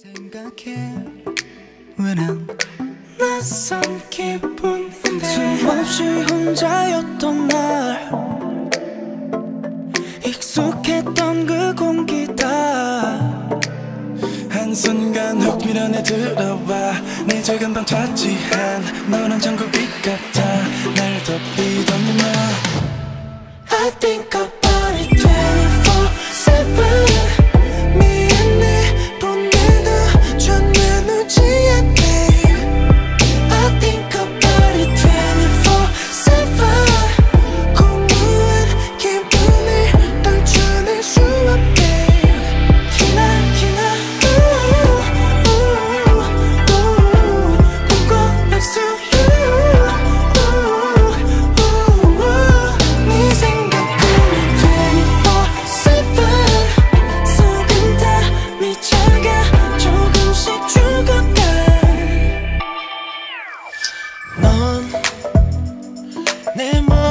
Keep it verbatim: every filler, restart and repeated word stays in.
생각해 왜 난 낯선 기분인데 수없이 혼자였던 날 익숙했던 그 공기다 한순간 훅 밀어내 들어와 내 작은 방 차지한 너란 전구빛 같아 날 덮이던 너 I think about it twenty-four seven 미안해 보내도 전혀 놓지 않네 I think about it twenty-four seven 공허한 기분을 떨쳐낼 수 없게 기나기나 꿈꿔 next to you 네 생각뿐이 twenty-four seven 속은 다 미쳐가 조금씩 죽어가 넌 내